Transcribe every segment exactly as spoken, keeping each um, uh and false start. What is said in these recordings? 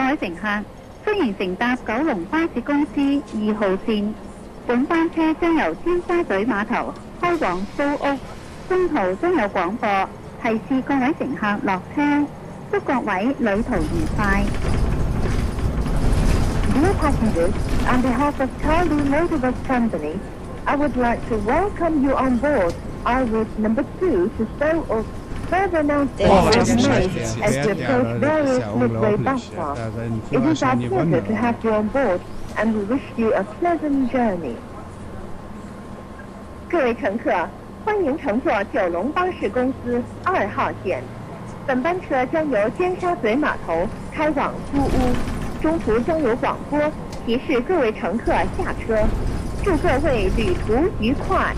位乘客，歡迎乘搭九龍巴士公司二號線。本班車將由尖沙咀碼頭開往蘇屋，中途將有廣播提示各位乘客落車。祝各位旅途愉快。Dear passengers, on behalf of Charlie Motorbus Company, I would like to welcome you on board our route number two to Seoul. Further announcements will be made as we approach various midway bus stops. It is our pleasure to have you on board, and we wish you a pleasant journey. 各位乘客，欢迎乘坐九龙巴士公司二号线。本班车将由尖沙咀码头开往苏屋，中途将有广播提示各位乘客下车。祝各位旅途愉快。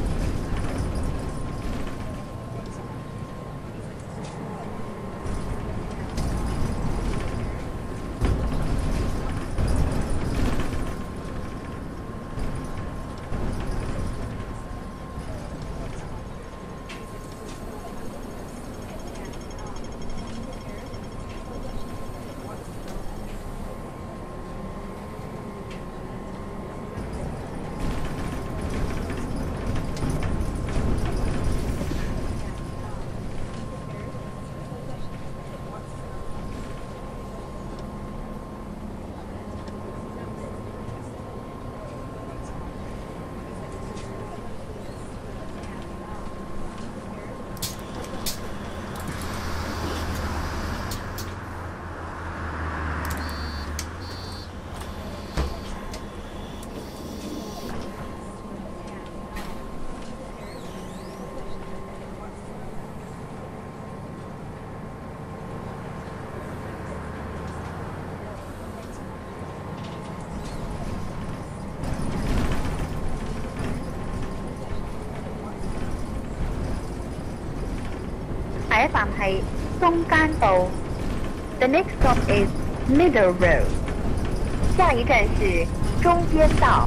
下一站係中間道 ，The next stop is Middle Road。下一站是中間道。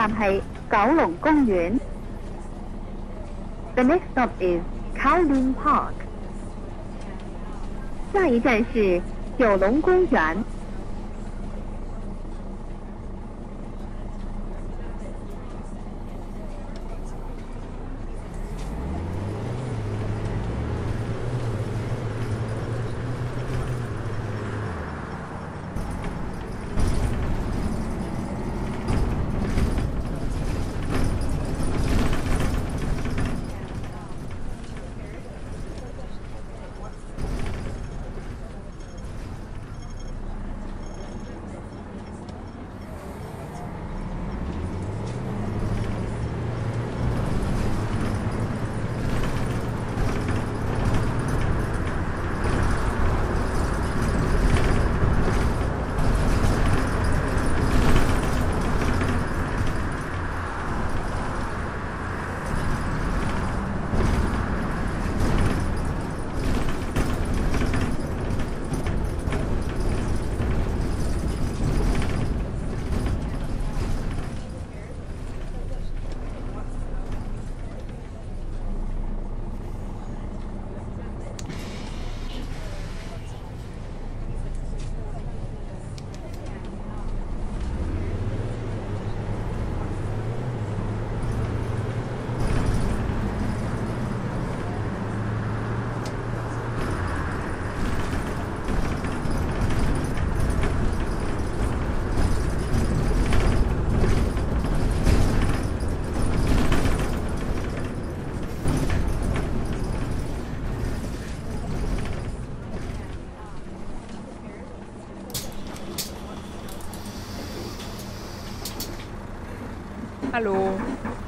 站係九龍公園。The next stop is Kowloon Park。下一站是九龍公園。 Hallo.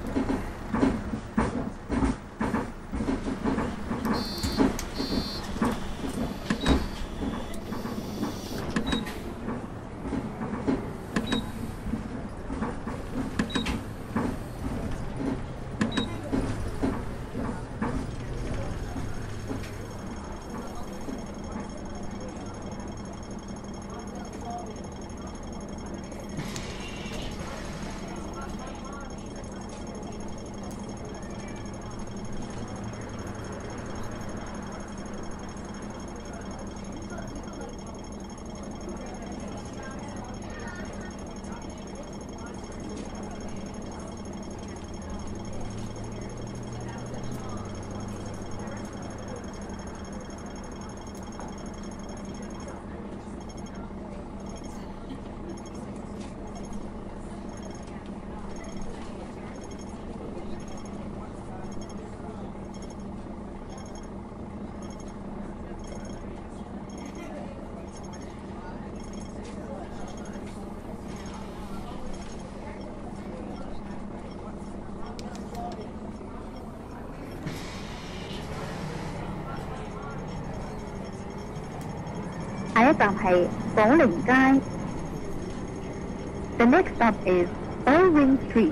下一站係寶靈街。The next stop is Irving Street。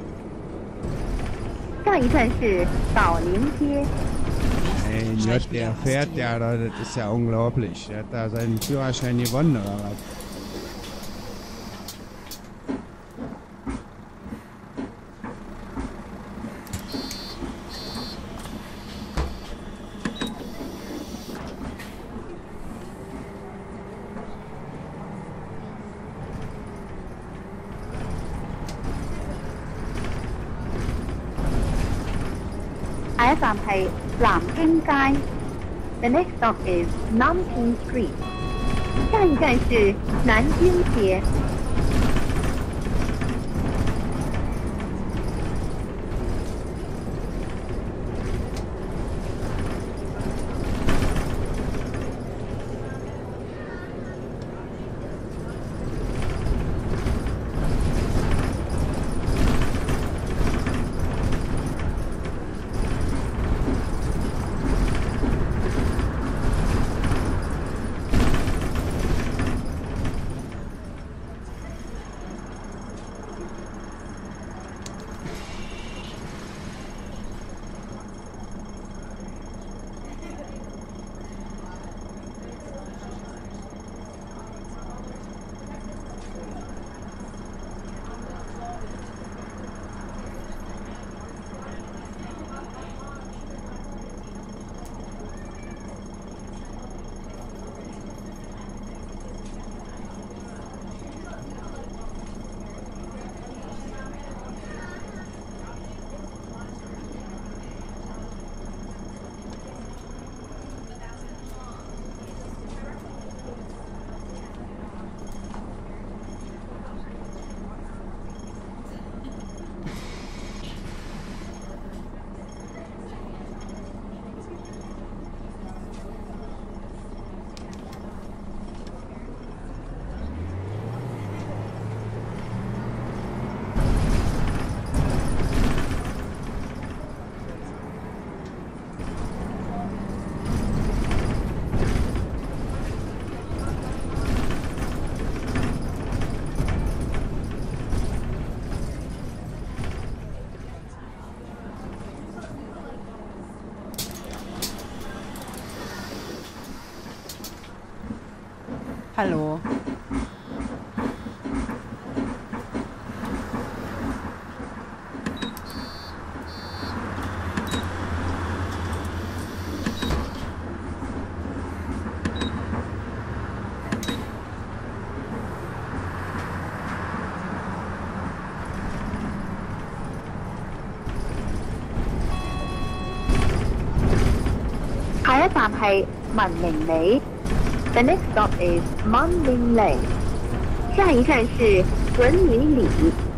下一站是寶靈街。 Mein Gott, der fährt ja, das ist ja unglaublich. Der hat da seinen Führerschein gewonnen oder was? 下一站係南京街。The next stop is Nanking Street。下一站是南京街。 Hallo. 下一站係文明里。The next stop is Munling Lane。下一站是文明里。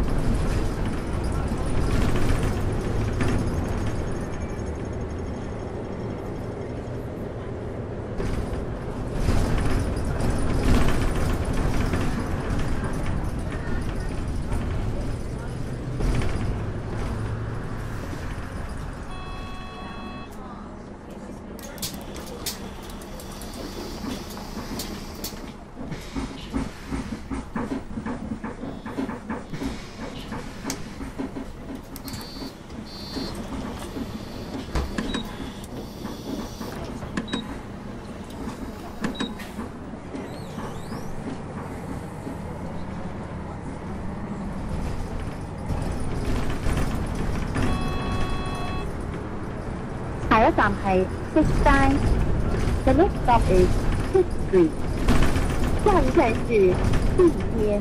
下一站係碧街。The next stop is Pitt Street。下一站是碧街。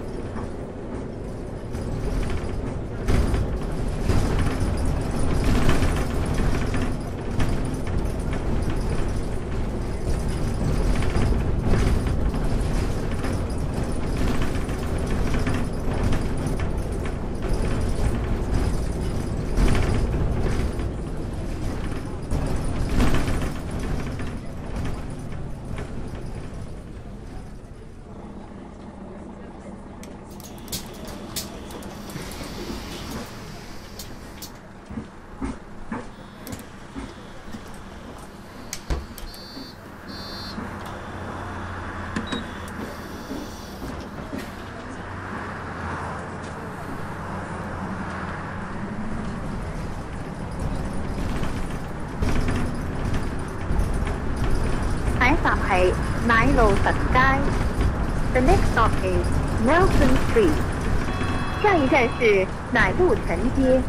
下一站係奶路臣街。The next stop is Nelson Street。下一站是奶路臣街。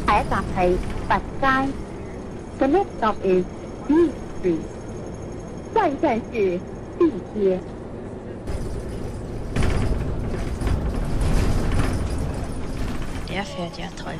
下一站係佛街。The next stop is B Street。下一站是 B 街。 Der fährt ja toll.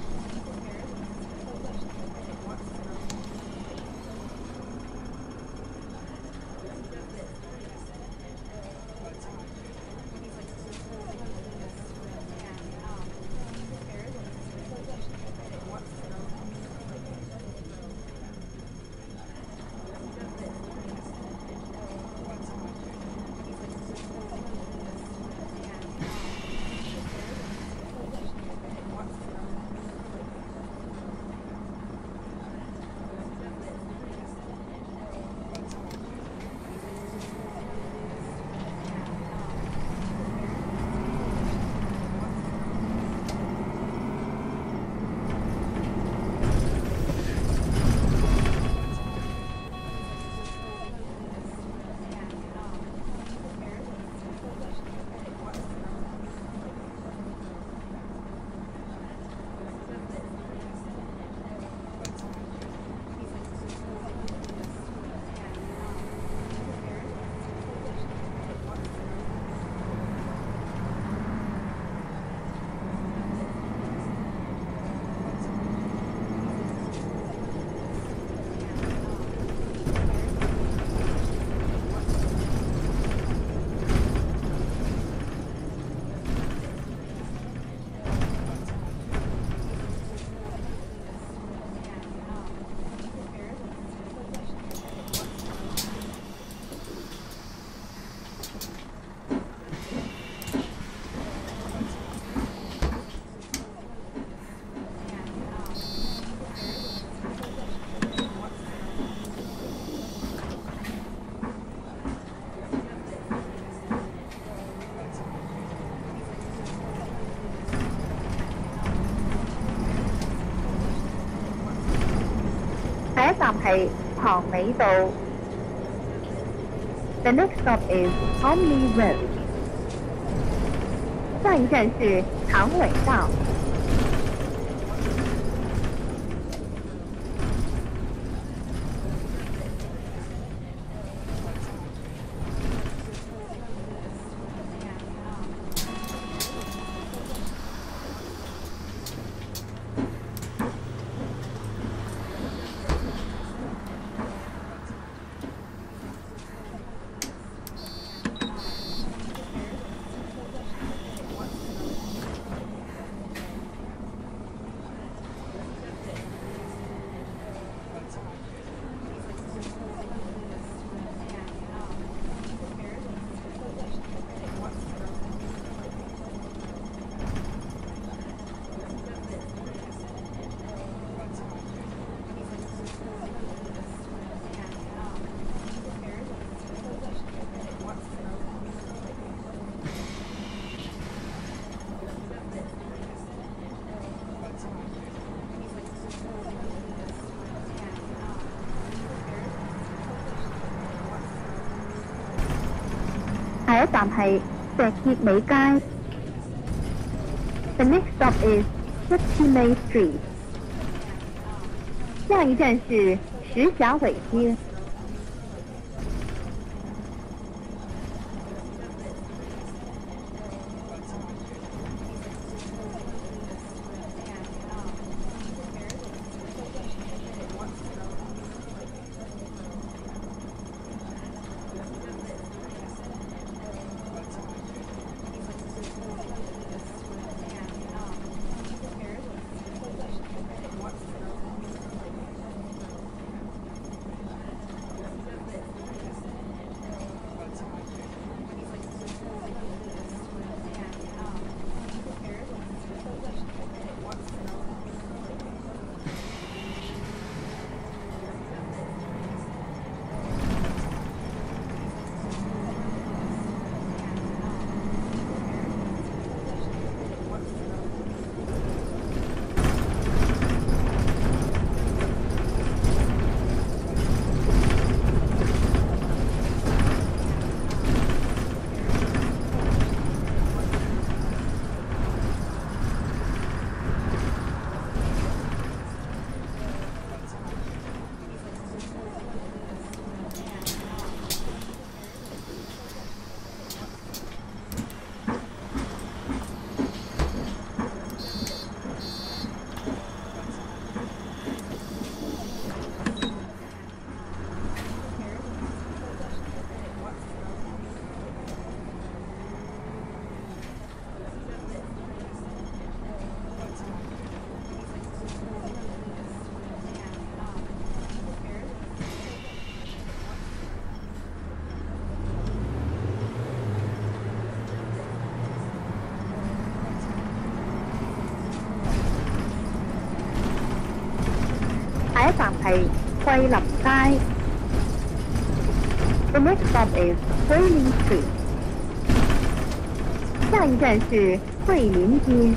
下一站係塘尾道。The next stop is Omni Road。下一站是塘尾道。下一站係石硤尾街。The next stop is Shipsy Street。下一站是石筱尾街。 係桂林街。The next stop is Guilin Street. 下一站是桂林街。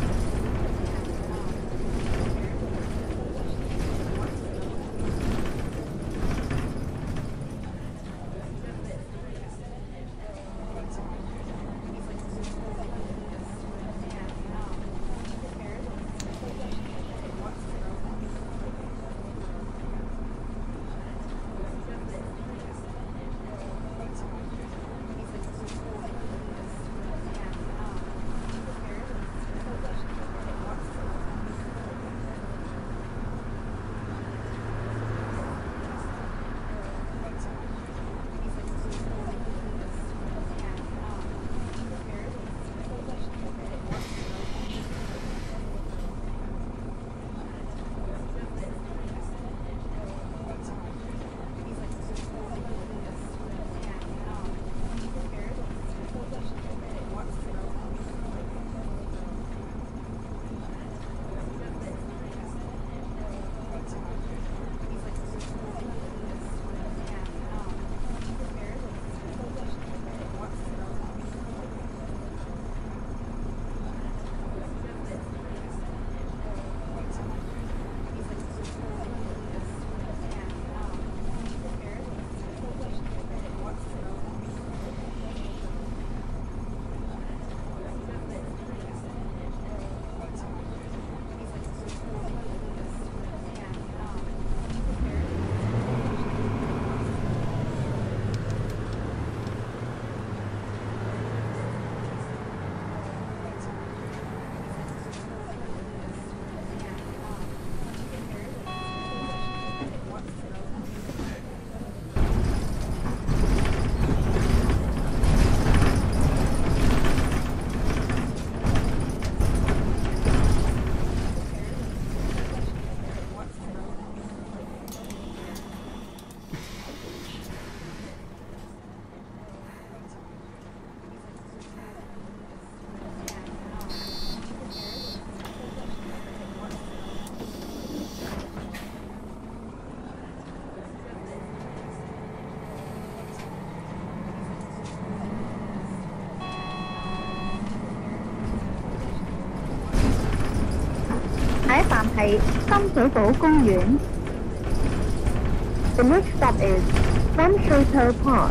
下一站係深水埗公園。The next stop is 深水埗 Park.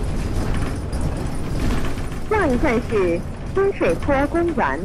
下一站是深水坡公園。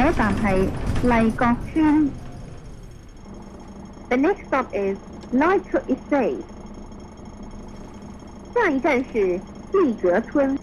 下一站係麗閣村。The next stop is Lightfoot Estate。下一站是麗閣村。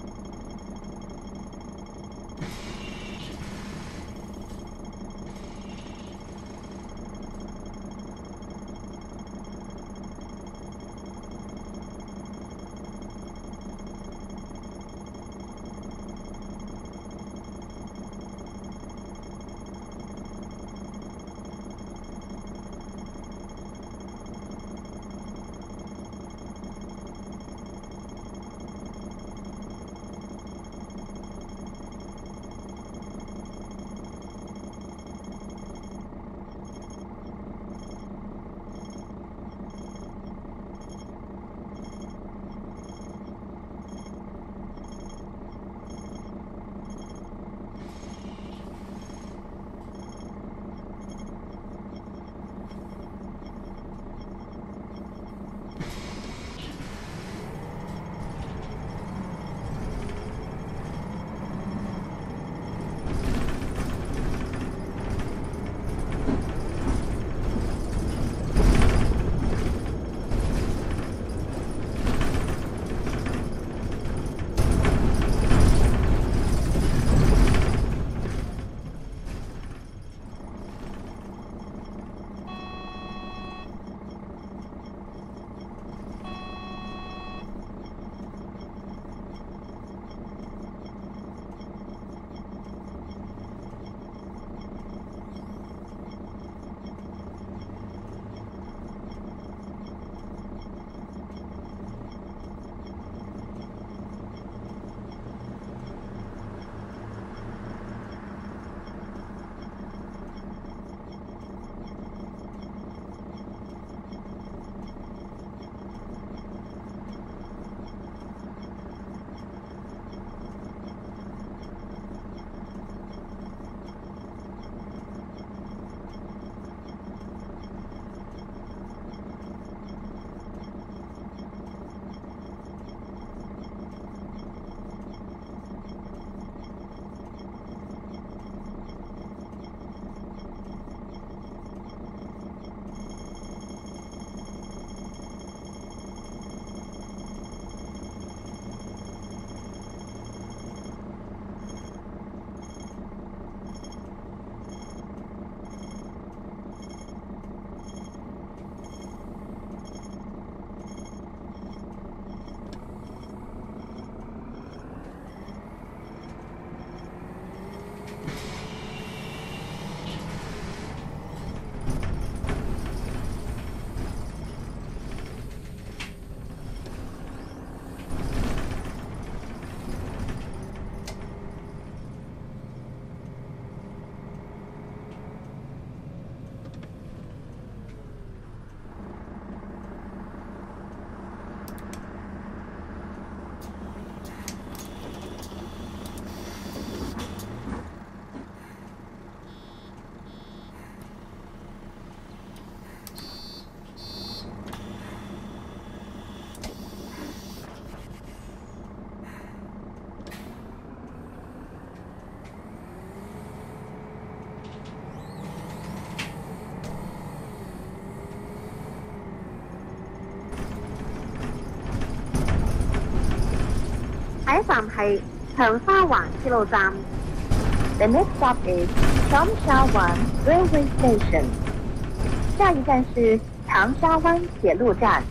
下一站係長沙灣鐵路站。The next stop is 長沙灣 Railway Station。下一站是長沙灣鐵路站。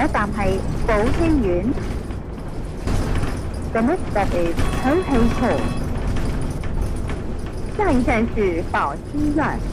一站係寶禧苑。The next stop is Houhei Hall。下一站是寶溪苑。